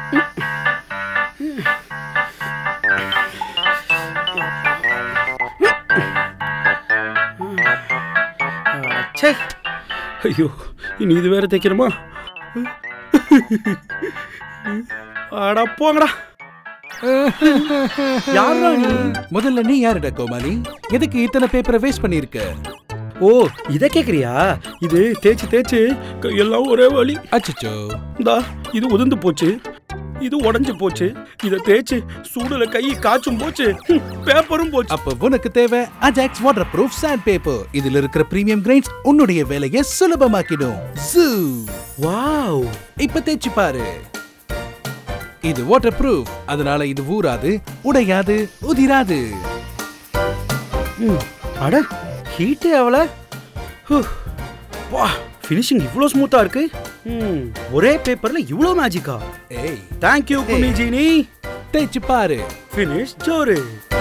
ஐயோ, இனி இது வேற தைக்கணுமா? அட போங்கடா. யாரா நீ? முதல்ல நீ யாருடா கோமாளி? எதுக்கு இத்தனை பேப்பரை வேஸ்ட் பண்ணிருக்க? ஓ, இத கேக்குறியா? இது தேய்ச்சு தேய்ச்சு கையெல்லாம் ஒரே வலி. அச்சச்சோ. இந்தா இது உதிர்ந்து போச்சு, இது உடைஞ்சு போச்சு, இத தேய்ச்சு சூடுல கை காய்ச்சும் போச்சு, பேப்பரும் போச்சு. அப்ப உனக்கு தேவை Ajax waterproof sandpaper. இதுல இருக்கிற பிரீமியம் கிரெயின்ஸ் உன்னுடைய வேலையை சுலபமாக்கிடும். வாவ், இப்ப தேய்ச்சு பாரு. இது வாட்டர் ப்ரூஃப், அதனால இது ஊறாது, உடையாது, உதிராது. அட, ஹீட்டே அவள. வா, ஃபினிஷிங் இவ்ளோ ஸ்மூத்தா இருக்கு. ஒரே பேப்பர்ல இவ்ளோ மேஜிக்கா? ஏய், தேங்க் யூ குனிஜினி. தேய்ச்சு பாரு. ஃபினிஷ் ஜோரு.